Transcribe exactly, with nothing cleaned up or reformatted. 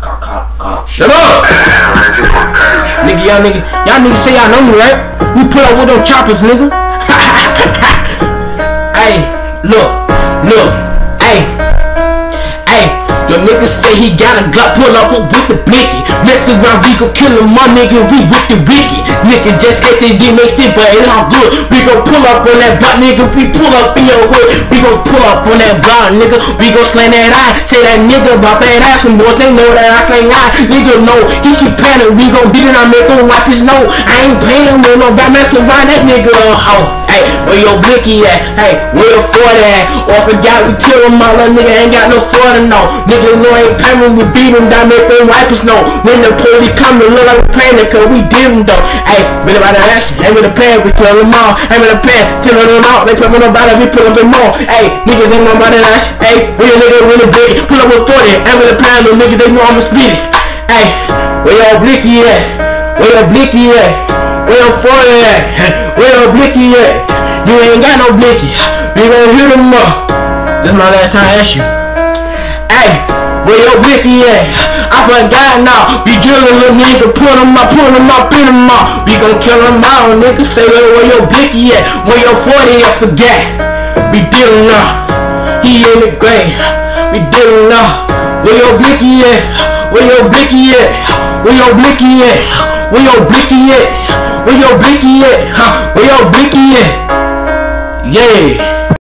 Call, call, call. Shut up! Nigga, y'all nigga, y'all niggas say y'all know me, right? We pull up with them choppers, nigga. Hey, look, look, hey, hey. Your nigga say he got a Glock, pull up with the Blicky. Mess around, we gon' kill him, my nigga, we with the Ricky. Nigga just case they get mixed in, but it all good. We gon' pull up on that block, nigga, we pull up in your hood. We gon' pull up on that block, nigga, we gon' slang that eye. Say that nigga about that ass, and boys, they know that I slang eye. Nigga know, he keep planning, we gon' beat it, I make him wipe his nose. I ain't playing with no bad man to ride that nigga a hoe. Hey, where your Blicky at? Hey, where your forty at? Or forgot we kill him all, that nigga ain't got no forty, no. Nigga know ain't paying, we beat him down, make them wipe his nose. When the police come, it look like we playing, cause we did him though. Hey, been about that action, ain't with a plan, we kill them all. Ain't with a plan, steal them out, they put them about it, we pull up them more. Hey, niggas ain't know about that action. Hey, we a nigga really big, pull up with forty, ain't with a plan, little niggas, they know I'ma split it. Hey, where your Blicky at? Where your Blicky at? Where your forty at? Where your Blicky at? You ain't got no Blicky, we gon' hit him up. This my last time I ask you. Hey, where your Blicky at? I forgot now. We kill a little nigga, put him up, put him up, beat him up. We gon' kill him out, nigga. Say that where your Blicky at? Where your forty at? Forget. We dealing up. He in the grave. We dealing up. Where your Blicky at? Where your Blicky at? Where your Blicky at? Where your Blicky at? Where your Blicky at? Huh? Where your Blicky at? Yeah.